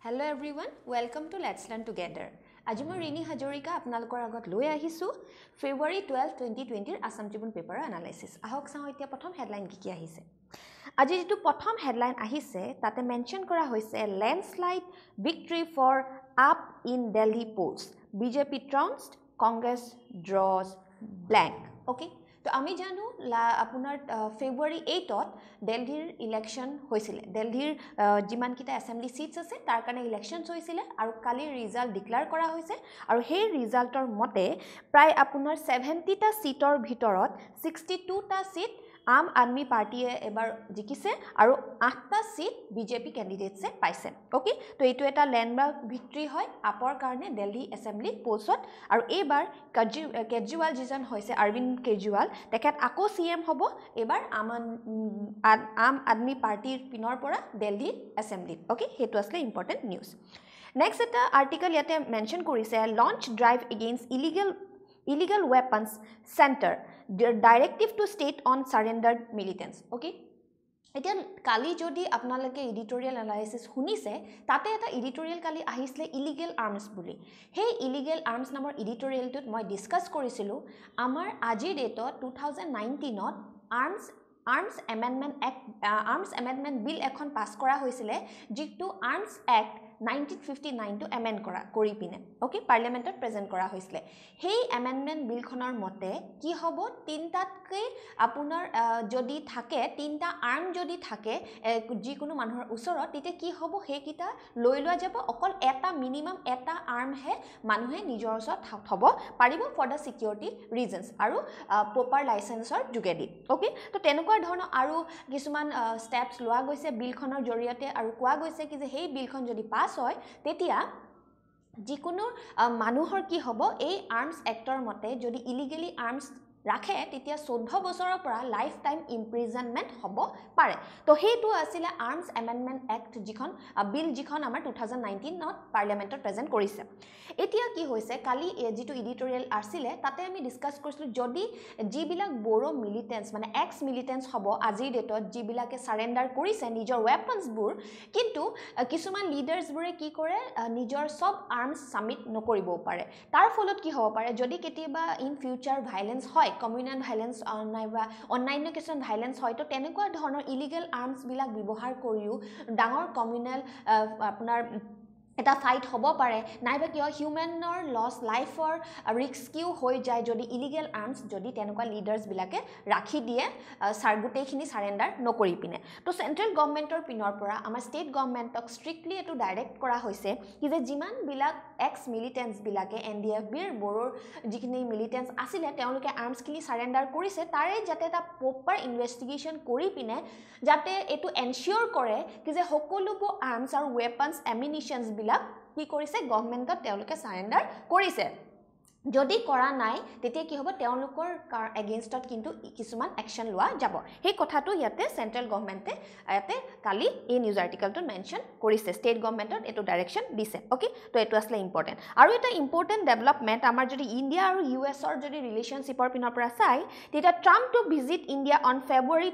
Hello everyone, welcome to Let's Learn Together. আজি মই ৰিনি হাজৰিকা আপোনালোকৰ আগত লৈ আহিছো February 12, 2020 Assam Tribune paper analysis. আহক চাওঁ এতিয়া প্ৰথম হেডলাইন কি আহিছে। আজি যেটো প্ৰথম হেডলাইন আহিছে তাতে মেনশন কৰা হৈছে landslide victory for up in Delhi polls. BJP trounced, Congress draws blank. Okay? তো আমি জানো আপোনাৰ ফেব্ৰুৱাৰী 8 ত দিল্লীৰ ইলেকশন হৈছিল দিল্লীৰ যিমান কিটা অ্যাসেম্বলি সিটস আছে তাৰ কাৰণে ইলেকশনস হৈছিল আৰু কালি ৰিজাল্ট ডিক্লেয়াৰ কৰা হৈছে আৰু সেই ৰিজাল্টৰ মতে প্ৰায় আপোনাৰ 70 টা সিটৰ ভিতৰত 62 টা সিট আম আদমি পাৰ্টিয়ে এবাৰ জিকিছে আৰু 8 টা সিট বিজেপি ক্যান্ডিডেটসে পাইছে ওকে তো এইটো এটা ল্যান্ডমাৰ্ক ভিক্টৰি হয় আপৰ কাৰণে দিল্লী অ্যাসেম্বলি পোষ্টত আৰু এবাৰ কেজৰিৱাল যিজন হৈছে অৰবিন্দ কেজৰিৱাল তেখেত আকৌ সিএম হ'ব এবাৰ আম আদমি পাৰ্টিৰ পিনৰ পৰা দিল্লী অ্যাসেম্বলি ওকে হেতু আসলে ইম্পৰ্টেন্ট নিউজ নেক্সট এটা আৰ্টিকল ইয়াতে মেনশন কৰিছে launch drive against illegal weapons center directive to state on surrendered militants okay এতিয়া কালি যদি আপোনালোকে এডিটোৰিয়াল এনালাইসিস শুনিছে তাতে এটা এডিটোৰিয়াল কালি আহিছিলে ইলিগেল আৰ্মস বুলি হে ইলিগেল আৰ্মস নামৰ এডিটোৰিয়ালটোত মই ডিসকাস কৰিছিলো আমাৰ আজি ডেটত 2019 ত আৰ্মস এমেন্ডমেন্ট বিল এখন পাস কৰা হৈছিলে যিটো আৰ্মস এক্ট 1959 to amend কৰি পিনে ওকে পাৰ্লিয়ামেন্টত প্ৰেজেন্ট কৰা হৈছিল হেই এমেন্ডমেন্ট বিলখনৰ মতে কি হ'ব তিনটাতকে আপোনাৰ যদি থাকে তিনটা আৰ্ম যদি থাকে যিকোনো মানুহৰ ওচৰত তেতে কি হ'ব হেকিটা লৈ লোৱা যাব অকল এটা মিনিমাম এটা আৰ্ম হে মানুহে নিজৰ ওচৰত থব পাৰিব ফৰ দা সিকিউৰিটি ৰিজনস আৰু প্ৰপাৰ লাইসেন্সৰ যোগেদি ওকে তো তেনেকুৱা ধৰণৰ আৰু কিছুমান স্টেপস লোৱা গৈছে বিলখনৰ জৰিয়তে আৰু কোৱা গৈছে কি যে হেই বিলখন যদি পাস হয় তেতিয়া যিকোনো মানুহৰ কি হ'ব এই আৰ্মস এক্টৰ মতে যদি ইলিগেলি আৰ্মস ৰাখে তেতিয়া 14 বছৰৰ পৰা লাইফ টাইম ইমপ্ৰিজনমেন্ট হ'ব পাৰে তো হেতু আছিল আৰ্মস এমেন্ডমেন্ট এক্ট যিখন বিল যিখন আমাৰ 2019 নত পাৰ্লিয়ামেন্টত প্ৰেজেন্ট কৰিছে এতিয়া কি হৈছে কালি যেটো এডিটোৰিয়াল আছিল তাতে আমি ডিসকাস কৰিছিলো যদি যিবিলাক বড়ো মিলিটেন্টস মানে এক্স মিলিটেন্টস হ'ব আজিৰ ডেটত যিবিলাকে সাৰেন্ডাৰ কৰিছে নিজৰ ওয়েপনস বোৰ কিন্তু কিছুমান লিডাৰ্স বোৰে কি কৰে নিজৰ সব আৰ্মস সাবমিট নকৰিবও পাৰে তাৰ ফলত কি হ'ব পাৰে যদি কেতিয়াবা ইন ফিউচাৰ ভায়োলেন্স হয় কমিউনাল ভায়োলেন্স নাইবা অনলাইন কিছুমান ভায়োলেন্স হয় তো তেনেকুৱা ধৰণৰ ইলিগেল আৰ্মস বিলাক ব্যৱহাৰ কৰিও ডাঙৰ কমিউনাল আপোনাৰ এটা ফাইট হ'ব পাৰে নাইবা কিয় হিউম্যানৰ লস লাইফৰ ৰিস্কিও হৈ যায় যদি ইলিগেল আৰ্মস যদি তেনেকুৱা লিডাৰ্স বিলাকে ৰাখি দিয়ে গুটেইখিনি সাৰেন্ডাৰ নকৰি পিনে তো সেন্ট্ৰেল গভৰ্নমেন্টৰ পিনৰ পৰা আমাৰ ষ্টেট গভৰ্নমেন্টক স্ট্ৰিক্টলি এটো ডাইৰেক্ট কৰা হৈছে কি যে যিমান বিলাক এক্স মিলিটেন্টস বিলাকে এনডিএফ বিৰ বড়োৰ যিখিনি মিলিটেন্টস আছিল তেওঁলোকে আৰ্মসখিনি সাৰেন্ডাৰ কৰিছে তাৰে যাতে এটা প্ৰপাৰ ইনভেষ্টিগেশন কৰি পিনে যাতে এটো এনশিওৰ কৰে কি যে সকলোবোৰ আৰ্মস আৰু ওয়েপনস এমিনিশনস কি কৰিছে গভৰ্নমেন্টত তেওঁলোকে সাৰেন্ডাৰ কৰিছে যদি কৰা নাই তেতিয়া কি হ'ব তেওঁলোকৰ এগেইনষ্টত কিন্তু কিছুমান একশন লোৱা যাব সেই কথাটো ইয়াতে সেন্ট্ৰেল গভৰ্নমেন্টে ইয়াতে কালি এই নিউজ আৰ্টিকেলটো মেনশন কৰিছে ষ্টেট গভৰ্নমেন্টত এটো ডাইৰেকশন দিছে ওকে তো এটো আসলে ইম্পৰ্টেন্ট আৰু এটা ইম্পৰ্টেন্ট ডেভেলপমেন্ট আমাৰ যদি ইন্ডিয়া আৰু ইউএছৰ যদি ৰিলেশনশিপৰ পিনৰ পৰা চাই তেতিয়া Trump to visit India on February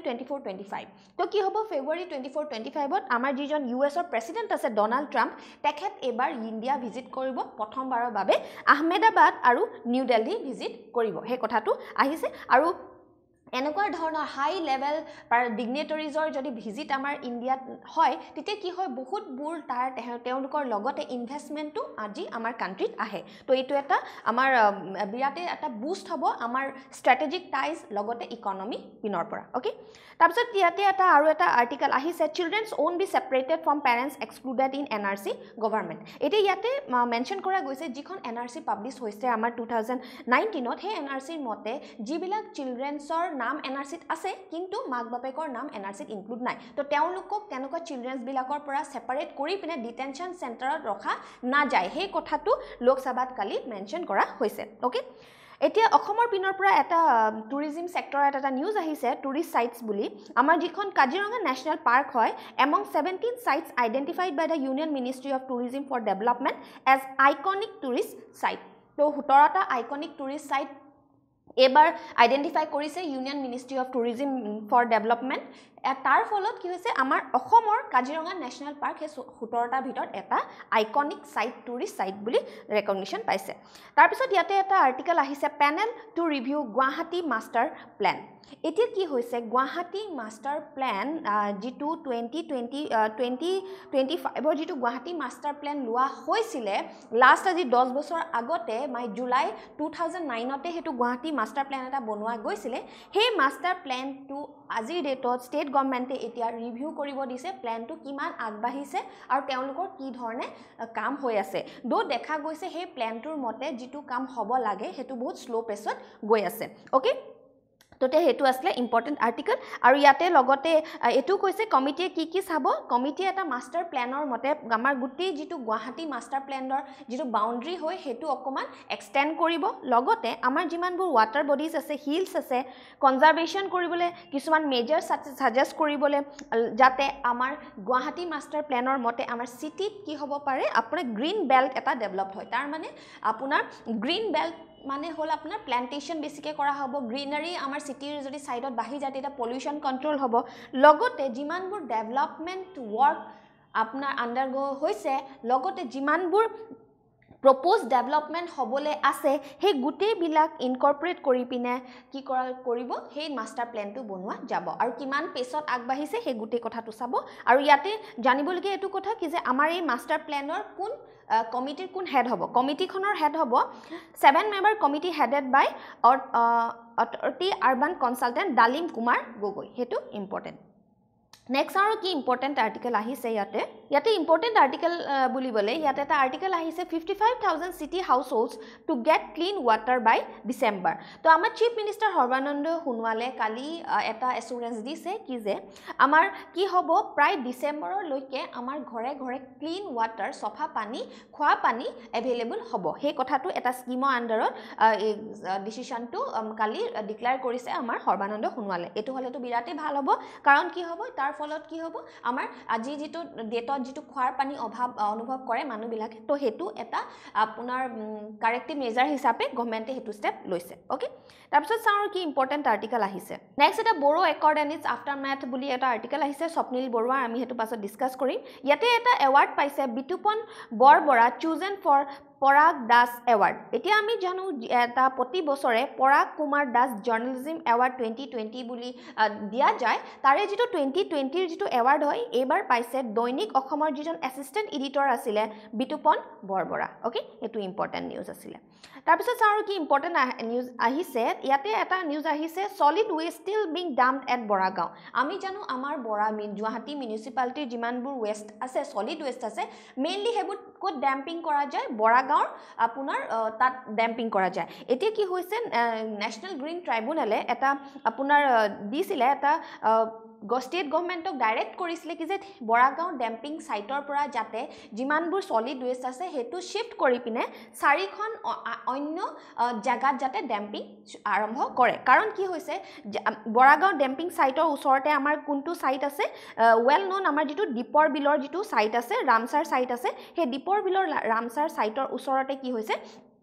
24-25 তো কি হ'ব ফেব্ৰুৱাৰী 24-25 ত আমাৰ যিজন ইউএছৰ প্ৰেসিডেন্ট আছে ডোনাল্ড ট্ৰাম্প তেখেত এবাৰ ইন্ডিয়া ভিজিট কৰিব প্ৰথমবাৰৰ বাবে আহমেদাবাদ আৰু নিউ দিল্লী ভিজিট কৰিব হে কথাটো আহিছে আৰু এনেকুৱা ধৰণৰ হাই লেভেল ডিগনিটৰিজৰ যদি ভিজিট আমাৰ ইন্ডিয়াত হয় তেতিয়া কি হয় বহুত বুৰ তাৰ তেওঁলোকৰ লগতে ইনভেষ্টমেন্টটো আজি আমাৰ কান্ট্ৰিত আহে তো এইটো এটা আমাৰ বিৰাতে এটা বুষ্ট হ'ব আমাৰ ষ্ট্ৰেটেজিক টাইজ লগতে ইকনমি পিনৰ পৰা ওকে তাৰপিছত ইয়াতে এটা আৰু এটা আৰ্টিকেল আহিছে children's won't be separated from parents excluded in NRC government এতে ইয়াতে মেনশন কৰা গৈছে যিখন এনআৰসি পাবলিশ হৈছে আমাৰ 2019 ত হে এনআৰসিৰ মতে যিবিলাক চিলড্ৰেনছৰ নাম এনআৰসিত আছে কিন্তু মাক বাপেকৰ নাম এনআৰসিত ইনক্লুড নাই তো তেওঁলোকক তেনেকুৱা চিলড্ৰেনছ বিলাকৰ পৰা সেপাৰেট কৰি পিনে ডিটেনশন সেন্টাৰত ৰখা না যায় হে কথাটো লোকসভাত কালি মেনশন কৰা হৈছে ওকে এতিয়া অসমৰ পিনৰ পৰা এটা টুৰিজম সেক্টৰত এটা নিউজ আহিছে টুৰিষ্ট সাইটস বুলি আমাৰ যিখন কাজিৰঙা নেশনাল পাৰ্ক হয় among 17 sites identified by the union ministry of tourism for development as iconic tourist site তো 17টা আইকনিক টুৰিষ্ট সাইট এবাৰ আইডেন্টিফাই কৰিছে union ministry of tourism for development তাৰ ফলত কি হৈছে আমাৰ অসমৰ কাজিৰঙা নেশ্যনেল পাৰ্ক সেই 17টা ভিতৰত এটা আইকনিক সাইট টুৰিষ্ট সাইট বুলি ৰেকগনিশ্যন পাইছে তাৰপিছত ইয়াতে এটা আৰ্টিকেল আহিছে panel to review Guwahati master plan এতিয়া কি হৈছে গুৱাহাটী মাষ্টাৰ প্লেন যেটো 2025 যেটো গুৱাহাটী মাষ্টাৰ প্লেন লোৱা হৈছিলে লাষ্ট আজি 10 বছৰ আগতে জুলাই 2009 তে হেতু গুৱাহাটী মাষ্টাৰ প্লেন এটা বনোৱা গৈছিলে সেই মাষ্টাৰ প্লেনটো আজিৰ ডেটত ষ্টেট গভৰ্নমেণ্টে এতিয়া ৰিভিউ কৰিব দিছে প্লেনটো কিমান আগবাঢ়িছে আৰু তেওঁলোকৰ কি ধৰণে কাম হৈ আছে দো দেখা গৈছে সেই প্লেনটোৰ মতে যেটো কাম হ'ব লাগে হেতু বহুত স্লো পেছত গৈ আছে ওকে তোতে হেতু আসলে ইম্পৰ্টেন্ট আৰ্টিকেল আৰু ইয়াতে লগতে এটু কৈছে কমিটিয়ে কি চাব কমিটি এটা মাষ্টাৰ প্লেনৰ মতে আমাৰ গুটি যেটো গুৱাহাটী মাষ্টাৰ প্লেনৰ যেটো বাউন্ডাৰী হয় হেতু অকমান এক্সটেন্ড কৰিব লগতে আমাৰ যিমানবোৰ ওয়াটাৰ বডিজ আছে হিলস আছে কনজাৰভেশন কৰিবলৈ কিছুমান মেজৰ সাজেষ্ট কৰিবলৈ যাতে আমাৰ গুৱাহাটী মাষ্টাৰ প্লেনৰ মতে আমাৰ সিটিত কি হ'ব পাৰে আপোনাৰ গ্ৰীন বেল্ট এটা ডেভেলপ হয় তাৰ মানে আপোনাৰ গ্ৰীন বেল্ট মানে হল আপোনাৰ প্লান্টেশন বেছিকে কৰা হ'ব গ্ৰীনাৰী আমাৰ সিটিৰ যদি সাইডত বাহি যায় এটা পলিউশন কন্ট্ৰোল হ'ব লগতে যিমানবোৰ ডেভেলপমেন্ট ওয়াৰ্ক আপোনাৰ আন্ডাৰগো হৈছে লগতে যিমানবোৰ proposed development হবলে আছে হে গুটে বিলাক ইনকৰ্পোৰেট কৰি পিনে কি কৰিব হে মাষ্টাৰ প্ল্যানটো বনোৱা যাব আৰু কিমান পেছত আগবাঢ়িছে হে গুটে কথাটো চাব আৰু ইয়াতে জানিবলগীয়া এটো কথা কি যে আমাৰ এই মাষ্টাৰ প্ল্যানৰ কোন কমিটিৰ কোন হেড হ'ব কমিটিখনৰ হেড হ'ব 7 member committee headed by authority urban consultant Dalim Kumar Gogoi হেতু ইম্পৰ্টেন্ট Next আৰু কি ইম্পৰ্টেন্ট আৰ্টিকেল আহিছে ইয়াতে ইম্পৰ্টেন্ট আৰ্টিকেল বুলিবলে ইয়াতে এটা আৰ্টিকেল আহিছে 55000 city households to get clean water by December তো আমাৰ চিফ মিনিষ্টাৰ সৰ্বানন্দ সোণোৱালে কালি এটা এসুৰেন্স দিছে কি যে আমাৰ কি হ'ব প্ৰায় ডিসেম্বৰৰ লৈকে আমাৰ ঘৰে ঘৰে ক্লিন ওয়াটাৰ সফা পানী খোৱা পানী এভেইলেবল হ'ব সেই কথাটো এটা স্কিমৰ আন্ডাৰত ডিসিশনটো কালি ডিক্লেয়াৰ কৰিছে আমাৰ সৰ্বানন্দ সোণোৱালে এটো হলেতো বিৰাটে ভাল হ'ব কাৰণ কি হ'ব তাৰ ফলত কি হ'ব আমাৰ আজি যেটো ডেটত যেটো খোৱাৰ পানী অভাৱ অনুভৱ কৰে মানুহ বিলাকে তো হেতু এটা আপোনাৰ কাৰেক্টিভ মেজাৰ হিচাপে গভৰ্নমেন্টে হেতু স্টেপ লৈছে ওকে তাৰপিছত চাও কি ইম্পৰ্টেন্ট আৰ্টিকেল আহিছে নেক্সট এটা Bodo accord and its aftermath বুলি এটা আৰ্টিকেল আহিছে স্বপ্নিল বৰুৱা আমি হেতু পাছত ডিসকাস কৰিম ইয়াতে এটা এৱাৰ্ড পাইছে Bitupan Borbora chosen for Parag Das award এতিয়া আমি জানো এটা প্ৰতি বছৰে পৰাগ কুমাৰ দাস জাৰ্নালিজম এৱাৰ্ড 2020 বুলি দিয়া যায় তাৰে যেটো 2020 ৰ যেটো এৱাৰ্ড হয় এবাৰ পাইছে দৈনিক অসমৰ যিজন এসিস্টেন্ট এডিটৰ আছিল বিতুপন বৰবৰা ওকে এটো ইম্পৰ্টেন্ট নিউজ আছিল তাৰপিছত চাও কি ইম্পৰ্টেন্ট নিউজ আহিছে ইয়াতে এটা নিউজ আহিছে solid waste still being dumped at Boragaon আমি জানো আমাৰ গুৱাহাটী মিউনিসিপালিটিৰ যিমানবোৰ ওয়েষ্ট আছে সলিড ওয়েষ্ট আছে মেইনলি হেবুট কোড ড্যাম্পিং কৰা যায় বৰাগাঁওৰ আপোনাৰ তাত ড্যাম্পিং কৰা যায় এতিয়া কি হৈছে ন্যাশনাল গ্ৰীণ ট্ৰাইব্যুনেলে এটা আপোনাৰ দিছিলে এটা ষ্টেট গভৰ্নমেন্টক ডাইৰেক্ট কৰিছিলে কি যে বৰাগাঁও ড্যাম্পিং সাইটৰ পৰা যাতে যিমানবোৰ সলিড ওয়েষ্ট আছে হেতু শিফট কৰি পিনে চাৰিখন অন্য জাগাত যাতে ড্যাম্পিং আৰম্ভ কৰে কাৰণ কি হৈছে বৰাগাঁও ড্যাম্পিং সাইটৰ ওচৰতে আমাৰ কোনটো সাইট আছে ওয়েল নন আমাৰ যেটো দীপৰ বিলৰ যেটো সাইট আছে ৰামসাৰ সাইট আছে হে দীপৰ বিলৰ ৰামসাৰ সাইটৰ ওচৰতে কি হৈছে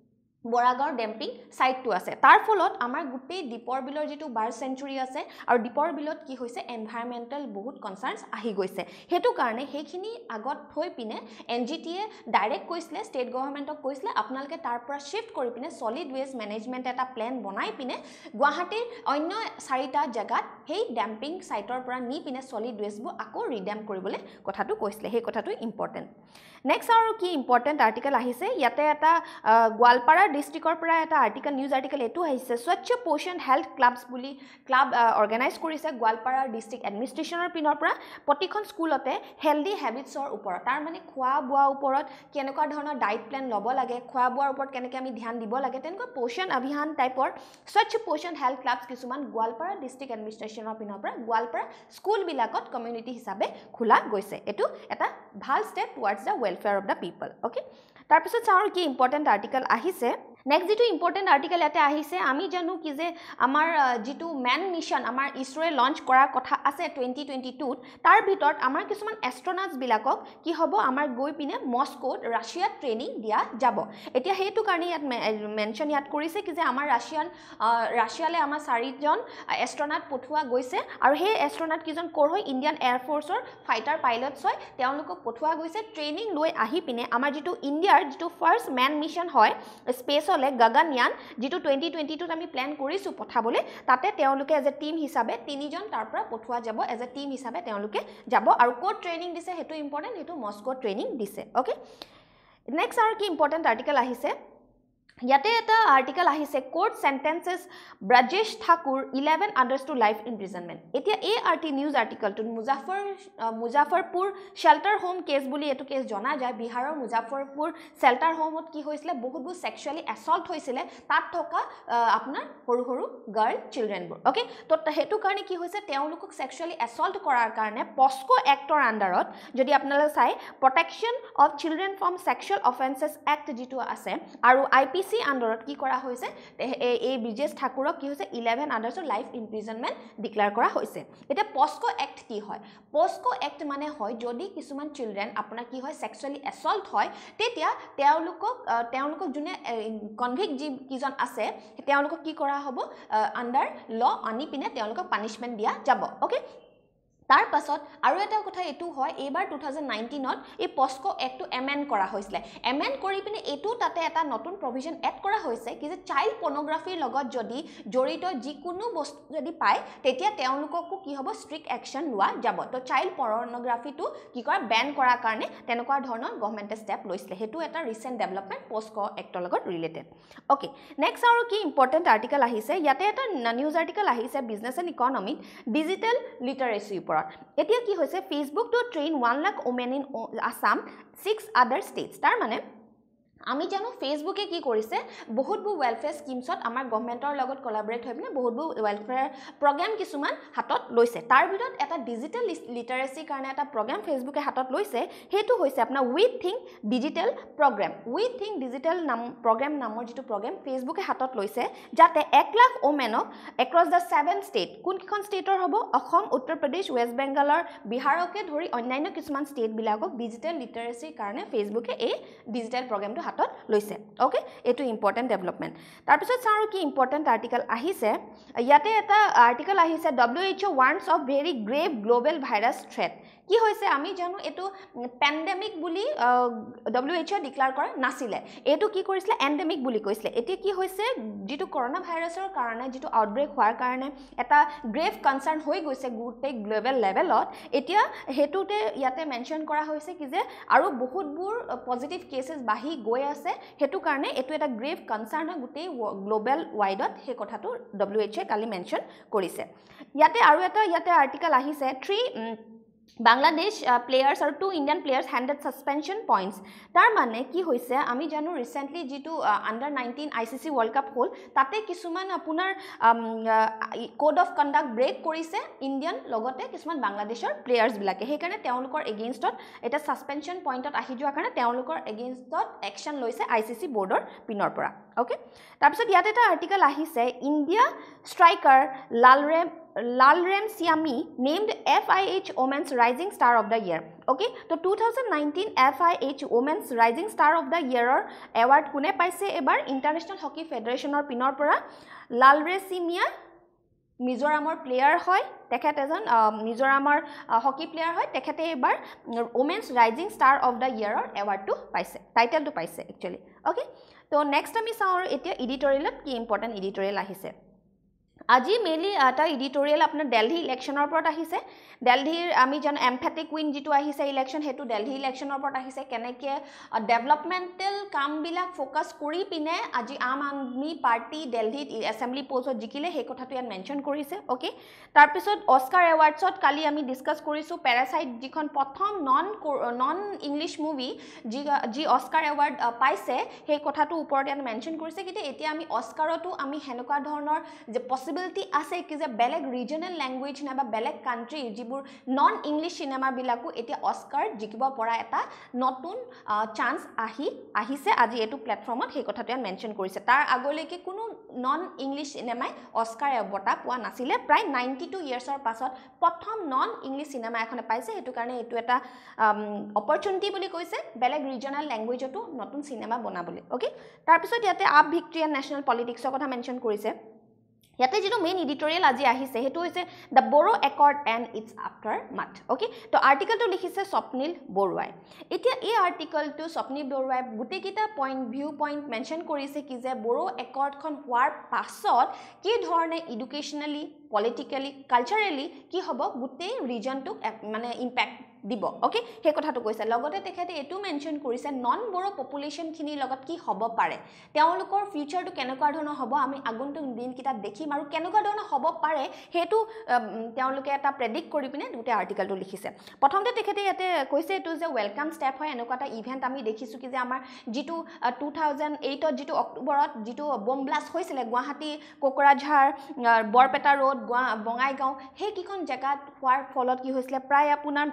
বৰাগাঁও ড্যাম্পিং সাইটটো আছে তাৰ ফলত আমাৰ গুটেই দীপৰ বিলৰ যেটো বাৰ সেঞ্চুৰী আছে আৰু দীপৰ বিলত কি হৈছে এনভায়ৰনমেন্টাল বহুত কনসাৰ্নস আহি গৈছে হেতু কাৰণে হেখিনি আগত থৈ পিনে এনজিটিয়ে ডাইৰেক্ট কৈছিলে ষ্টেট গভৰ্নমেন্টক কৈছিলে আপোনালোকে তাৰ পৰা শিফট কৰি পিনে সলিড ওয়েষ্ট ম্যানেজমেন্ট এটা প্ল্যান বনাই পিনে গুৱাহাটীৰ অন্য চাৰিটা জাগাত হেই ড্যাম্পিং সাইটৰ পৰা নি পিনে সলিড ওয়েষ্টবোৰ আকৌ ৰিডেম কৰিবলৈ কথাটো কৈছিলে হে কথাটো ইম্পৰ্টেন্ট নেক্সট আৰু কি ইম্পৰ্টেন্ট আৰ্টিকেল আহিছে ইয়াতে এটা গোৱালপাৰা ডিস্ট্ৰিক্টৰ পৰা এটা আৰ্টিকেল নিউজ আৰ্টিকেল এটো আহিছে স্বচ্ছ পোষণ হেল্থ ক্লাবছ বুলি ক্লাব অৰ্গানাইজ কৰিছে গোৱালপাৰা ডিস্ট্ৰিক্ট এডমিনিষ্ট্ৰেচনৰ পিনৰ পৰা প্ৰতিখন স্কুলতে হেলদি হেবিটছৰ ওপৰত তাৰ মানে খোৱা বোৱা ওপৰত কেনেকুৱা ধৰণৰ ডায়েট প্ল্যান ল'ব লাগে খোৱা বোৱাৰ ওপৰত কেনেকৈ আমি ধ্যান দিব লাগে তেনেকুৱা পোষণ অভিযান টাইপৰ স্বচ্ছ পোষণ হেল্থ ক্লাবছ কিছুমান গোৱালপাৰা ডিস্ট্ৰিক্ট এডমিনিষ্ট্ৰেচনৰ পিনৰ পৰা গোৱালপাৰা স্কুল বিলাকত কমিউনিটি হিচাপে খোলা গৈছে এটো এটা ভাল step towards the welfare of the people okay তাৰপিছত চাও কি ইম্পৰ্টেন্ট আৰ্টিকেল আহিছে নেক্সট যেটো ইম্পৰ্টেণ্ট আৰ্টিকেল ইয়াতে আহিছে আমি জানো কি যে আমাৰ যেটো ম্যান মিশন আমাৰ ইছৰোয়ে লঞ্চ কৰাৰ কথা আছে 2022 তাৰ ভিতৰত আমাৰ কিছুমান এষ্ট্ৰোনটছ বিলাকক কি হ'ব আমাৰ গৈ পিনে মস্কোত ৰাছিয়াত ট্ৰেইনিং দিয়া যাব এতিয়া হেতু কাৰণে ইয়াত মেনশন ইয়াত কৰিছে কি যে আমাৰ ৰাছিয়ালে আমাৰ 4 জন এষ্ট্ৰোনট পঠোৱা গৈছে আৰু সেই এষ্ট্ৰোনট কিজন কোৰ হয় ইণ্ডিয়ান এয়াৰ ফোৰ্সৰ ফাইটাৰ পাইলটছ হয় তেওঁলোকক পঠোৱা গৈছে ট্ৰেইনিং লৈ আহি পিনে আমাৰ যেটো ইণ্ডিয়াৰ যেটো ফাৰ্স্ট ম্যান মিশন হয় স্পেস গগনয়ান যেটো 2022 আমি প্ল্যান কৰিছো পঠাবলে তাতে তেওঁলোকে এজ এ টিম হিচাপে 3 জন তাৰ পৰা পঠোৱা যাব এজ এ টিম হিচাপে তেওঁলোকে যাব আৰু কোড ট্ৰেইনিং দিছে হেতু ইম্পৰ্টেন্ট হেতু মস্কো ট্ৰেইনিং দিছে ওকে নেক্সট আৰু কি ইম্পৰ্টেন্ট আৰ্টিকেল আহিছে ইয়াতে এটা আৰ্টিকেল আহিছে court sentences Brajesh Thakur 11 others to life imprisonment এতিয়া এই নিউজ আৰ্টিকেলটো মুজাফৰপুৰ শেল্টাৰ হোম কেস বুলি এটো কেস জনা যায় বিহাৰৰ মুজাফৰপুৰ শেল্টাৰ হোমত কি হৈছিল বহুত সেক্সুৱেলি এছল্ট হৈছিল তাত থকা আপোনাৰ সৰু সৰু গাৰ্ল চিলড্ৰেনবোৰ ওকে তো হেতু কাৰণে কি হৈছে তেওঁলোকক সেক্সুৱেলি এছল্ট কৰাৰ কাৰণে পস্কো এক্টৰ আন্ডাৰত যদি আপোনালোকে চাই protection of children from sexual offences act যেটো আছে আৰু আইপিসি আন্ডাৰত কি কৰা হৈছে এই ব্ৰজেশ ঠাকুৰক কি হৈছে 11 others লাইফ ইমপ্ৰিজনমেন্ট ডিক্লেয়াৰ কৰা হৈছে এটা পস্কো এক্ট কি হয় পস্কো এক্ট মানে হয় যদি কিছুমান চিলড্ৰেন আপোনাৰ কি হয় সেক্সুৱেলি এছল্ট হয় তেতিয়া তেওঁলোকক জুনে কনভিক্ট কিজন আছে তেওঁলোকক কি কৰা হ'ব আন্ডাৰ ল আনি পিনে তেওঁলোকক পানিশমেন্ট দিয়া যাব ওকে তাৰ পাছত আৰু এটা কথা এটো হয় এবাৰ 2019 ত এই পস্কো এক্টটো এমেন্ড কৰা হৈছিল এমেন্ড কৰি পিনে এটো তাতে এটা নতুন প্ৰভিজন এড কৰা হৈছে কি যে চাইল্ড পৰ্নোগ্ৰাফিৰ লগত যদি জড়িত যিকোনো বস্তু যদি পায় তেতিয়া তেওঁলোককো কি হ'ব ষ্ট্ৰিক্ট একচন লোৱা যাব তো চাইল্ড পৰ্নোগ্ৰাফিটো কি কৰা বেন কৰাৰ কাৰণে তেনেকুৱা ধৰণৰ গভৰ্নমেন্টে ষ্টেপ লৈছিল হেতু এটা ৰিসেন্ট ডেভেলপমেন্ট পস্কো এক্টৰ লগত ৰিলেটেড ওকে নেক্সট আৰু কি ইম্পৰ্টেন্ট আৰ্টিকেল আহিছে ইয়াতে এটা নিউজ আৰ্টিকেল আহিছে business and economy digital literacy এতিয়া কি হৈছে Facebook to train 1 lakh women in Assam 6 other states তাৰ মানে আমি জানো ফেসবুকে কি কৰিছে বহুতবোৰ ওয়েলফেয়াৰ স্কিমছত আমাৰ গভৰ্নমেন্টৰ লগত কোলাবৰেট হৈ পিনে বহুতবোৰ ওয়েলফেয়াৰ প্ৰগ্ৰাম কিছুমান হাতত লৈছে তাৰ ভিতৰত এটা ডিজিটেল লিটাৰেসি কাৰণে এটা প্ৰগ্ৰাম ফেসবুকে হাতত লৈছে হেতু হৈছে আপোনাৰ we think digital program we think digital program নামৰ যেটো প্ৰগ্ৰাম ফেসবুকে হাতত লৈছে যাতে 1 লাখ ওমেনক এক্ৰছ দা 7 ষ্টেট কোনখন ষ্টেটৰ হ'ব অসম উত্তৰ প্ৰদেশ ওয়েষ্ট বেংগলৰ বিহাৰকে ধৰি অন্যান্য কিছুমান ষ্টেট বিলাকক ডিজিটেল লিটাৰেসিৰ কাৰণে ফেসবুকে এই ডিজিটেল প্ৰগ্ৰামটো হাতত লৈছে ওকে এটো ইম্পৰ্টেন্ট ডেভেলপমেন্ট তাৰ পিছত চাও কি ইম্পৰ্টেন্ট আৰ্টিকেল আহিছে ইয়াতে এটা আৰ্টিকেল আহিছে WHO warns of very grave global virus threat কি হৈছে আমি জানো এটো পেন্ডেমিক বুলি WHO ডিক্লেয়াৰ কৰা নাছিলে এটো কি কৰিছিল এন্ডেমিক বুলি কৈছিল এতিয়া কি হৈছে যেটো কৰোনা ভাইৰাছৰ কাৰণে যেটো আউটব্ৰেক হোৱাৰ কাৰণে এটা গ্ৰেভ কনসাৰ্ন হৈ গৈছে গুটেই গ্লোবাল লেভেলত এতিয়া হেতুতে ইয়াতে মেনশন কৰা হৈছে কি যে আৰু বহুতবোৰ পজিটিভ কেसेस বাহি গৈ আছে হেতু কাৰণে এটো এটা গ্ৰেভ কনসাৰ্ন গুটেই গ্লোবাল ওয়াইডত হে কথাটো WHO কালি মেনশন কৰিছে ইয়াতে আৰু এটা ইয়াতে আৰ্টিকেল আহিছে 3 Bangladesh players or 2 Indian players handed suspension points tar mane ki hoise ami janu recently jitu under 19 ICC World Cup hol tate kisuman apunar code of conduct break korise Indian logote kisuman Bangladeshor players bilake he karone teolukor against eta suspension point ot ahi joa karone teolukor against action loise ICC board or pinor pora okay tar pisot yate eta article ahise India striker Lalrem Siami named FIH Women's Rising Star of the Year. Okay, so 2019 FIH Women's Rising Star of the Year award kune paise ebar International Hockey Federation or pinor pora Lalrem Simia Mizoramor player hoy tekhet ejon Mizoramor hockey player hoy tekhete ebar Women's Rising Star of the Year award to paise title to paise actually. Okay, so next ami saw etia editorial ki important editorial ahise আজি মেলি এটা এডিটোৰিয়েল আপোনাৰ দিল্লী ইলেকশনৰ ওপৰত আহিছে দিল্লীৰ আমি জানো emphatic win যেটো আহিছে ইলেকশন হেতু দিল্লী ইলেকশনৰ ওপৰত আহিছে কেনেকে ডেভেলপমেন্টাল কামবিলাক ফোকাস কৰি পিনে আজি আম আদমি পাৰ্টি দিল্লীত এসেম্বলি পোষ্টত জিকিলে হে কথাটো ইয়াত মেনশন কৰিছে ওকে তাৰ পিছত অস্কাৰ এৱাৰ্ডছত কালি আমি ডিসকাস কৰিছো প্যাৰাসাইট যিখন প্ৰথম নন ইংলিশ মুভি যি অস্কাৰ এৱাৰ্ড পাইছে হে কথাটো ওপৰত ইয়াত মেনশন কৰিছে কিন্তু এতিয়া আমি অস্কাৰটো আমি হেনকা ধৰণৰ যে পসিবিলিটি আছে কি যে বেলেগ ৰিজনাল ল্যাঙ্গুৱেজ নাইবা বেলেগ কান্ট্ৰি যিবোৰ নন ইংলিশ সিনেমা বিলাকো এতিয়া অস্কাৰ জিকিব পৰা এটা নতুন চান্স আহিছে আজি এটো প্ল্যাটফৰ্মত সেই কথাটো মেনশন কৰিছে তাৰ আগলৈকে কোনো নন ইংলিশ সিনেমাই অস্কাৰ বঁটা পোৱা নাছিলে প্ৰায় 92 ইয়াৰ্ছৰ পাছত প্ৰথম নন ইংলিশ সিনেমা এখনে পাইছে হেতু কাৰণে এটো এটা অপৰচুনিটি বুলি কৈছে বেলেগ ৰিজনাল ল্যাঙ্গুৱেজটো নতুন সিনেমা বনাবলৈ ওকে তাৰ পিছত ইয়াতে আপ ভিক্টৰি এণ্ড নেশনাল পলিটিক্সৰ কথা মেনশন কৰিছে ইয়াতে যেটো মেইন এডিটোৰিয়েল আজি আহিছে হেতু হৈছে the Bodo accord and its aftermath okay তো আৰ্টিকেলটো লিখিছে স্বপ্নিল বৰুৱাই এতিয়া এই আৰ্টিকেলটো স্বপ্নিল বৰুৱাই গুটেকিটা ভিউ পইণ্ট মেনশন কৰিছে কি যে বড়ো একৰ্ডখন হোৱাৰ পাছত কি ধৰণে এডুকেশনালি পলিটিক্যালি কালচাৰেলি কি হ'ব গুটেই ৰিজনটো মানে ইম্প্যাক্ট দিব ওকে হে কথাটো কৈছে লগতে তেখেতে এটো মেনশন কৰিছে নন বড়ো পপুলেশন খিনি লগত কি হ'ব পাৰে তেওঁলোকৰ ফিউচাৰটো কেনেকুৱা ধৰণৰ হ'ব আমি আগন্তুক দিনকিটা দেখিম আৰু কেনেকুৱা ধৰণৰ হ'ব পাৰে হেতু তেওঁলোকে এটা প্ৰেডিক্ট কৰি পিনে দুটা আৰ্টিকেলটো লিখিছে প্ৰথমতে তেখেতে ইয়াতে কৈছে এটো যে ওয়েলকাম ষ্টেপ হয় এনেকুৱা এটা ইভেন্ট আমি দেখিছো কি যে আমাৰ যেটো 2008 ত যেটো অক্টোবৰত যেটো বম ব্লাষ্ট হৈছিলে গুৱাহাটী কোকৰাঝাৰ বৰপেটা ৰোড বঙাইগাঁও হে কিখন জায়গাত হোৱাৰ ফলত কি হৈছিলে প্ৰায় আপোনাৰ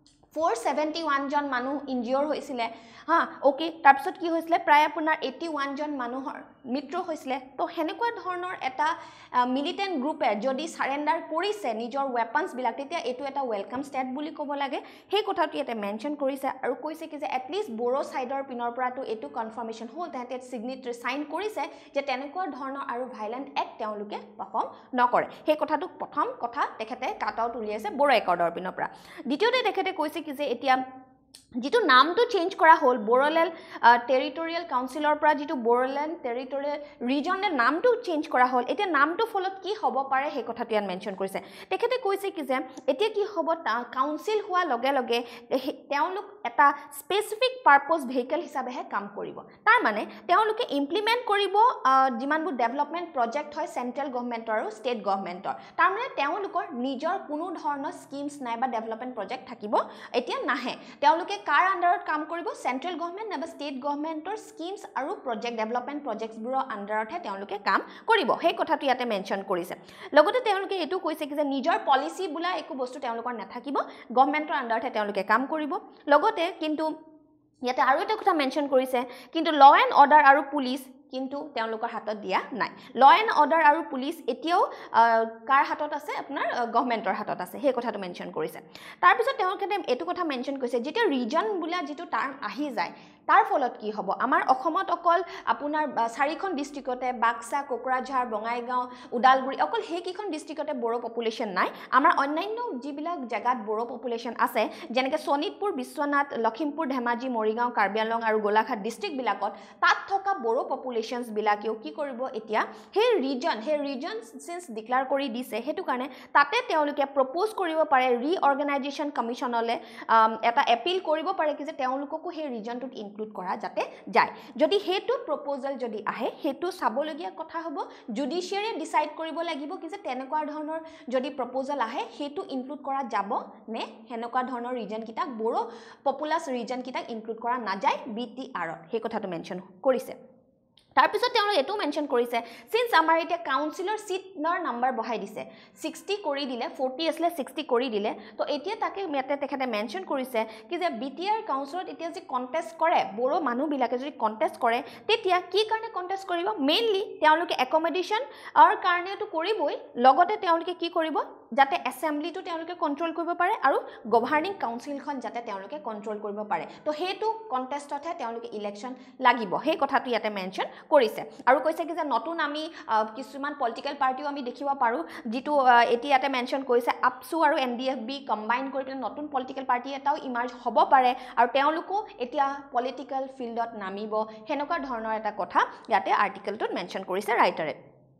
471 জন মানুহ ইনজিওৰ হৈছিলে হা ওকে তাৰ পিছত কি হৈছিলে প্ৰায় আপোনাৰ 81 জন মানুহৰ মৃত্যু হৈছিলে তো হেনেকুৱা ধৰণৰ এটা মিলিটেন্ট গ্ৰুপে যদি সাৰেন্ডাৰ কৰিছে নিজৰ ওয়েপন্স বিলাক তেতিয়া এটো এটা ওয়েলকাম ষ্টেপ বুলি ক'ব লাগে সেই কথাটো ইয়াতে মেনশন কৰিছে আৰু কৈছে কি যে এটলিষ্ট বড়ো সাইডৰ পিনৰ পৰাটো এটো কনফাৰ্মেশন হ'ল তাতে সিগনেচাৰ সাইন কৰিছে যে তেনেকুৱা ধৰণৰ আৰু ভাইলেন্ট এক্ট তেওঁলোকে পাৰফৰ্ম নকৰে সেই কথাটো প্ৰথম কথা তেখেতে কাট আউট উলিয়াইছে বড়ো একৰ্ডৰ পিনৰ পৰা দ্বিতীয়তে তেখেতে কৈছে কি যে এতিয়া যেটো নামটো চেঞ্জ কৰা হ'ল বড়োলেণ্ড টেৰিটৰিয়েল কাউন্সিলৰ পৰা যেটো বড়োলেণ্ড টেৰিটৰিয়েল ৰিজনৰ নামটো চেঞ্জ কৰা হ'ল এতিয়া নামটো ফলত কি হ'ব পাৰে সেই কথাটো ইয়াত মেনশন কৰিছে তেখেতে কৈছে কি যে এতিয়া কি হ'ব কাউন্সিল হোৱা লগে লগে তেওঁলোক এটা স্পেসিফিক পাৰপজ ভেহিকল হিচাপেহে কাম কৰিব তাৰ মানে তেওঁলোকে ইমপ্লিমেন্ট কৰিব যিমানবোৰ ডেভেলপমেন্ট প্ৰজেক্ট হয় সেন্ট্ৰেল গভৰ্নমেন্টৰ আৰু ষ্টেট গভৰ্নমেন্টৰ তাৰ মানে তেওঁলোকৰ নিজৰ কোনো ধৰণৰ স্কিমছ নাই বা ডেভেলপমেন্ট প্ৰজেক্ট থাকিব এতিয়া নাহে তেওঁলোকে কাৰ আন্ডাৰত কাম কৰিব সেন্ট্ৰেল গভৰ্নমেন্ট নাইবা ষ্টেট গভৰ্নমেন্টৰ স্কিমছ আৰু প্ৰজেক্ট ডেভেলপমেন্ট প্ৰজেক্টছবোৰৰ আন্ডাৰতহে তেওঁলোকে কাম কৰিব সেই কথাটো ইয়াতে মেনশন কৰিছে লগতে তেওঁলোকে এটো কৈছে কি যে নিজৰ পলিসি বুলা একো বস্তু তেওঁলোকৰ নাথাকিব গভৰ্নমেন্টৰ আন্ডাৰতহে তেওঁলোকে কাম কৰিব লগতে কিন্তু ইয়াতে আৰু এটা কথা মেনশন কৰিছে কিন্তু ল এণ্ড অৰ্ডাৰ আৰু পুলিশ কিন্তু তেওঁলোকৰ হাতত দিয়া নাই ল এণ্ড অৰ্ডাৰ আৰু পুলিশ এতিয়াও কাৰ হাতত আছে আপোনাৰ গভৰ্নমেন্টৰ হাতত আছে সেই কথাটো মেনশন কৰিছে তাৰ পিছত তেওঁলোকে এটো কথা মেনশন কৰিছে যেতিয়া ৰিজন বুলা যেটো টাৰ্ম আহি যায় তাৰ ফলত কি হ'ব আমাৰ অসমত অকল আপোনাৰ চাৰিখন ডিস্ট্ৰিক্টতে বাক্সা কোকৰাঝাৰ বঙাইগাঁও উদালগুৰি অকল সেই কিখন ডিস্ট্ৰিক্টতে বড়ো পপুলেশন নাই আমাৰ অন্যান্য যিবিলাক জায়গাত বড়ো পপুলেশন আছে যেনেকে শোণিতপুৰ বিশ্বনাথ লখিমপুৰ ধেমাজি মৰিগাঁও কাৰ্বি আংলং আৰু গোলাঘাট ডিস্ট্ৰিক্ট বিলাকত তাত থকা বড়ো পপুলেশনস বিলাকেও কি কৰিব এতিয়া সেই ৰিজন সিন্স ডিক্লেয়াৰ কৰি দিছে হেতু কাৰণে তাতে তেওঁলোকে প্ৰপ'জ কৰিব পাৰে ৰিঅৰ্গানাইজেশ্যন কমিশনলে এটা এপিল কৰিব পাৰে কি যে তেওঁলোককো সেই ৰিজনটোত ইনক্লুড কৰা যাতে যায় যদি হেতু প্ৰপ'জাল যদি আহে হেতু চাবলগীয়া কথা হ'ব জুডিশিয়াৰি ডিসাইড কৰিব লাগিব কি যে তেনেকুৱা ধৰণৰ যদি প্ৰপ'জাল আহে হেতু ইনক্লুড কৰা যাব নে হেনকুৱা ধৰণৰ ৰিজন কিটা বড়ো পপুলাস ৰিজন কিটা ইনক্লুড কৰা না যায় বিটিআৰ সেই কথাটো মেনশন কৰিছে তাৰ পিছত তেওঁলোক এটো মেনশন কৰিছে সিন্স আমাৰ এতিয়া কাউন্সিলৰ সিটৰ নাম্বাৰ বহাই দিছে 60 কৰি দিলে 40 আসলে 60 কৰি দিলে তো এতিয়া তাকে মেতে তেখেতে মেনশন কৰিছে কি যে বিটিআৰ কাউন্সিলত এতিয়া যে কন্টেস্ট কৰে বড়ো মানুহ বিলাকে যদি কন্টেস্ট কৰে তেতিয়া কি কাৰণে কন্টেস্ট কৰিব মেইনলি তেওঁলোকে একমোডেশন আৰু কাৰণেটো কৰিবই লগতে তেওঁলোকে কি কৰিব যাতে এসেম্বলিটো তেওঁলোকে কন্ট্ৰোল কৰিব পাৰে আৰু গভৰ্নিং কাউন্সিলখন যাতে তেওঁলোকে কন্ট্ৰোল কৰিব পাৰে তো হেতু কন্টেস্টতহে তেওঁলোকে ইলেকশন লাগিব সেই কথাটো ইয়াতে মেনশন কৰিছে আৰু কৈছে কি যে নতুন আমি কিছুমান পলিটিক্যাল পাৰ্টিও আমি দেখিব পাৰো যেটো এতিয়াতে মেনশন কৰিছে আপসু আৰু এনডিএফবি কম্বাইন কৰি পিনে নতুন পলিটিক্যাল পাৰ্টি এটাও ইমাৰ্জ হ'ব পাৰে আৰু তেওঁলোকো এতিয়া পলিটিক্যাল ফিল্ডত নামিব হেনকা ধৰণৰ এটা কথা ইয়াতে আৰ্টিকেলটোত মেনশন কৰিছে ৰাইটাৰে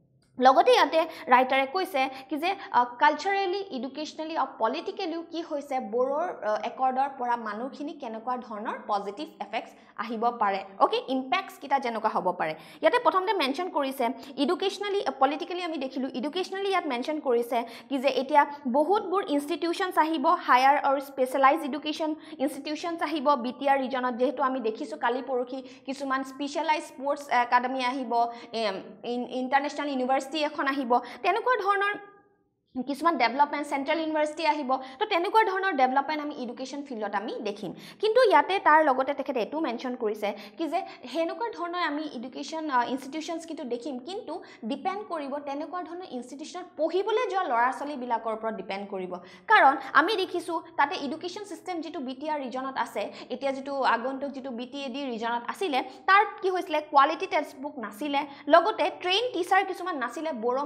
লগতে ইয়াতে ৰাইটাৰে কৈছে কি যে কালচাৰেলি এডুকেশনালি আৰু পলিটিক্যালি কি হৈছে বড়োৰ একৰ্ডৰ পৰা মানুহখিনি কেনেকুৱা ধৰণৰ পজিটিভ এফেক্টস আহিব পাৰে ওকে ইম্প্যাক্টস কিটা যেনেকুৱা হ'ব পাৰে ইয়াতে প্ৰথমতে মেনশন কৰিছে এডুকেশনালি পলিটিক্যালি আমি দেখিলো এডুকেশনালি ইয়াত মেনশন কৰিছে কি যে এতিয়া বহুতবোৰ ইনষ্টিটিউশনস আহিব হায়াৰ আৰু স্পেশালাইজ এডুকেশন ইনষ্টিটিউশনস আহিব বিটিআৰ ৰিজনত যেহেতু আমি দেখিছো কালি পৰখি কিছুমান স্পেশালাইজ স্পোর্টস একাডেমি আহিব ইন্টাৰনেশনাল ইউনিভাৰ্সিটি ইউনিভাৰ্চিটি এখন আহিব তেনেকুৱা ধৰণৰ কিছুমান ডেভেলপমেণ্ট চেণ্ট্ৰেল ইউনিভাৰ্চিটি আহিব তো তেনেকুৱা ধৰণৰ ডেভেলপমেণ্ট আমি এডুকেশ্যন ফিল্ডত আমি দেখিম কিন্তু ইয়াতে তাৰ লগতে তেখেতে এইটো মেনশ্যন কৰিছে কি যে সেনেকুৱা ধৰণৰ আমি এডুকেশ্যন ইনষ্টিটিউশ্যনছ কিন্তু দেখিম কিন্তু ডিপেণ্ড কৰিব তেনেকুৱা ধৰণৰ ইনষ্টিটিউশ্যনত পঢ়িবলৈ যোৱা ল'ৰা ছোৱালীবিলাকৰ ওপৰত ডিপেণ্ড কৰিব কাৰণ আমি দেখিছোঁ তাতে এডুকেশ্যন ছিষ্টেম যিটো BTR ৰিজনত আছে এতিয়া যিটো আগন্তুক যিটো BTAD ৰিজনত আছিলে তাৰ কি হৈছিলে কোৱালিটি টেক্সট বুক নাছিলে লগতে ট্ৰেইন টিচাৰ কিছুমান নাছিলে বড়ো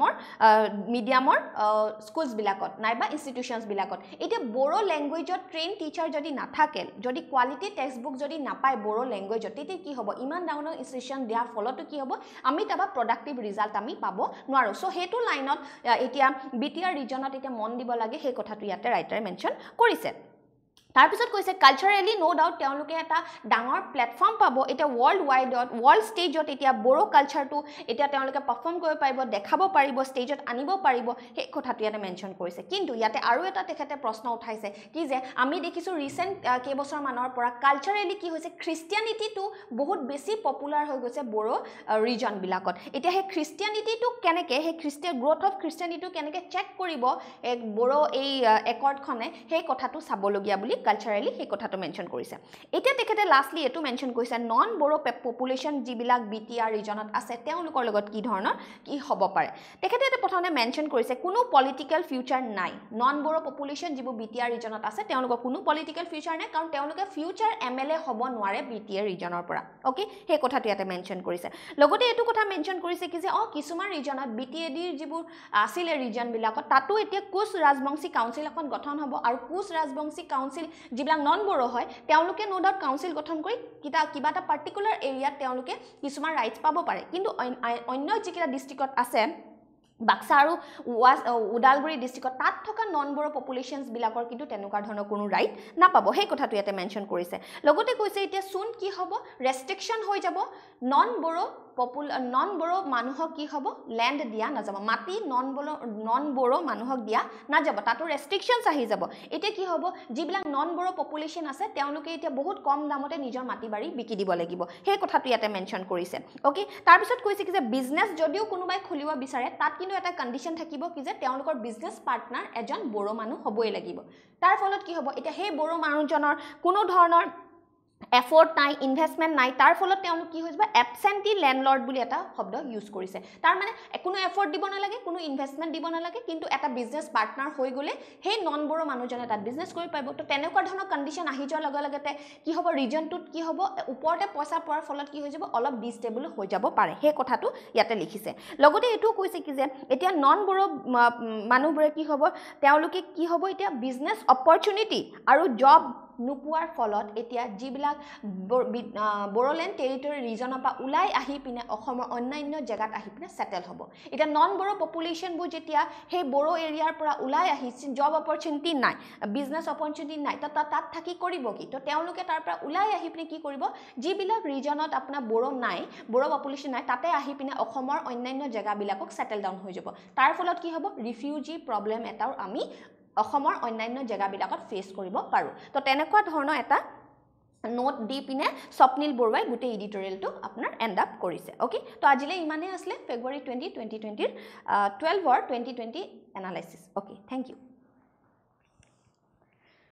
মিডিয়ামৰ স্কুলছ বিলাকত নাইবা ইনষ্টিটিউশ্যনছ বিলাকত এতিয়া বড়ো লেংগুৱেজত ট্ৰেইন টিচাৰ যদি নাথাকে যদি কোৱালিটি টেক্সট বুক যদি নাপায় বড়ো লেংগুৱেজত তেতিয়া কি হ'ব ইমান ডাঙৰ ইনষ্টিটিউশ্যন দিয়াৰ ফলতো কি হ'ব আমি তাৰপৰা প্ৰডাক্টিভ ৰিজাল্ট আমি পাব নোৱাৰোঁ চ' সেইটো লাইনত এতিয়া BTR ৰিজনত এতিয়া মন দিব লাগে সেই কথাটো ইয়াতে ৰাইটাৰে মেনশ্যন কৰিছে তাৰপিছত কৈছে কালচাৰেলি নো ডাউট তেওঁলোকে এটা ডাঙৰ প্লেটফৰ্ম পাব এতিয়া ৱৰ্ল্ড ষ্টেজত এতিয়া বড়ো কালচাৰটো এতিয়া তেওঁলোকে পাৰফৰ্ম কৰিব পাৰিব দেখাব পাৰিব ষ্টেজত আনিব পাৰিব সেই কথাটো ইয়াতে মেনশ্যন কৰিছে কিন্তু ইয়াতে আৰু এটা তেখেতে প্ৰশ্ন উঠাইছে কি যে আমি দেখিছোঁ ৰিচেণ্ট কেইবছৰমানৰ পৰা কালচাৰেলি কি হৈছে খ্ৰীষ্টিয়ানিটিটো বহুত বেছি পপুলাৰ হৈ গৈছে বড়ো ৰিজনবিলাকত এতিয়া সেই খ্ৰীষ্টিয়ানিটিটো কেনেকৈ সেই গ্ৰ'থ অফ খ্ৰীষ্টিয়ানিটিটো কেনেকৈ চেক কৰিব বড়ো এই একৰ্ডখনে সেই কথাটো চাবলগীয়া বুলি কালচাৰেলি সেই কথাটো মেনশ্যন কৰিছে এতিয়া তেখেতে লাষ্টলি এইটো মেনশ্যন কৰিছে নন বড়ো পপুলেশ্যন যিবিলাক BTR ৰিজনত আছে তেওঁলোকৰ লগত কি ধৰণৰ কি হ'ব পাৰে তেখেতে এটা প্ৰথমে মেনশ্যন কৰিছে কোনো পলিটিকেল ফিউচাৰ নাই নন বড়ো পপুলেশ্যন যিবোৰ BTR ৰিজনত আছে তেওঁলোকৰ কোনো পলিটিকেল ফিউচাৰ নাই কাৰণ তেওঁলোকে ফিউচাৰ MLA হ'ব নোৱাৰে BTR ৰিজনৰ পৰা অ'কে সেই কথাটো ইয়াতে মেনশ্যন কৰিছে লগতে এইটো কথা মেনশ্যন কৰিছে কি যে কিছুমান ৰিজনত BTADৰ যিবোৰ আছিলে ৰিজনবিলাকত তাতো এতিয়া কোচ ৰাজবংশী কাউন্সিল এখন গঠন হ'ব আৰু কোচ ৰাজবংশী কাউন্সিল যিবিলাক নন বড়ো হয় তেওঁলোকে নো ডাউট কাউন্সিল গঠন কৰি কিবা এটা পাৰ্টিকুলাৰ এৰিয়াত তেওঁলোকে কিছুমান ৰাইটছ পাব পাৰে কিন্তু অন্য যিকেইটা ডিষ্ট্ৰিক্টত আছে বাক্সা আৰু ওদালগুৰি ডিষ্ট্ৰিক্টত তাত থকা নন বড়ো পপুলেশ্যনছবিলাকৰ কিন্তু তেনেকুৱা ধৰণৰ কোনো ৰাইট নাপাব সেই কথাটো ইয়াতে মেনশ্যন কৰিছে লগতে কৈছে এতিয়া চোন কি হ'ব ৰেষ্ট্ৰিকশ্যন হৈ যাব নন বড়ো মানুহক কি হ'ব লেণ্ড দিয়া নাযাব মাটি নন বড়ো মানুহক দিয়া নাযাব তাতো ৰেষ্ট্ৰিকশ্যনছ আহি যাব এতিয়া কি হ'ব যিবিলাক নন বড়ো পপুলেশ্যন আছে তেওঁলোকে এতিয়া বহুত কম দামতে নিজৰ মাটি বাৰী বিকি দিব লাগিব সেই কথাটো ইয়াতে মেনশ্যন কৰিছে অ'কে তাৰপিছত কৈছে কি যে বিজনেছ যদিও কোনোবাই খুলিব বিচাৰে তাত কিন্তু এটা কণ্ডিশ্যন থাকিব কি যে তেওঁলোকৰ বিজনেছ পাৰ্টনাৰ এজন বড়ো মানুহ হ'বই লাগিব তাৰ ফলত কি হ'ব এতিয়া সেই বড়ো মানুহজনৰ কোনো ধৰণৰ এফৰ্ট নাই ইনভেষ্টমেণ্ট নাই তাৰ ফলত তেওঁলোক কি হৈ যাব এবচেণ্টি লেণ্ডলৰ্ড বুলি এটা শব্দ ইউজ কৰিছে তাৰ মানে কোনো এফৰ্ট দিব নালাগে কোনো ইনভেষ্টমেণ্ট দিব নালাগে কিন্তু এটা বিজনেছ পাৰ্টনাৰ হৈ গ'লে সেই নন বড়ো মানুহজনে তাত বিজনেছ কৰিব পাৰিব তো তেনেকুৱা ধৰণৰ কণ্ডিশ্যন আহি যোৱাৰ লগে লগতে কি হ'ব ৰিজনটোত কি হ'ব ওপৰতে পইচা পোৱাৰ ফলত কি হৈ যাব অলপ ডিষ্টেবল হৈ যাব পাৰে সেই কথাটো ইয়াতে লিখিছে লগতে এইটোও কৈছে কি যে এতিয়া নন বড়ো মানুহবোৰে কি হ'ব তেওঁলোকে কি হ'ব এতিয়া বিজনেছ অপৰচুনিটি আৰু জব নোপোৱাৰ ফলত এতিয়া যিবিলাক বড়োলেণ্ড টেৰিটৰি ৰিজনৰ পৰা ওলাই আহি পিনে অসমৰ অন্যান্য জেগাত আহি পিনে ছেটেল হ'ব এতিয়া নন বড়ো পপুলেশ্যনবোৰ যেতিয়া সেই বড়ো এৰিয়াৰ পৰা ওলাই আহি জব অপৰচুনিটি নাই বিজনেছ অপৰচুনিটি নাই তো তাত থাকি কৰিব কি তো তেওঁলোকে তাৰ পৰা ওলাই আহি পিনে কি কৰিব যিবিলাক ৰিজনত আপোনাৰ বড়ো পপুলেশ্যন নাই তাতে আহি পিনে অসমৰ অন্যান্য জেগাবিলাকক ছেটেল ডাউন হৈ যাব তাৰ ফলত কি হ'ব ৰিফিউজি প্ৰব্লেম এটাও আমি অসমৰ অন্যান্য জেগাবিলাকত ফেচ কৰিব পাৰোঁ তো তেনেকুৱা ধৰণৰ এটা নোট দি পিনে স্বপ্নীল বৰুৱাই গোটেই এডিটৰিয়েলটো আপোনাৰ এণ্ড আপ কৰিছে অ'কে তো আজিলৈ ইমানেই আছিলে February 20, 2020 12 2020 analysis okay thank U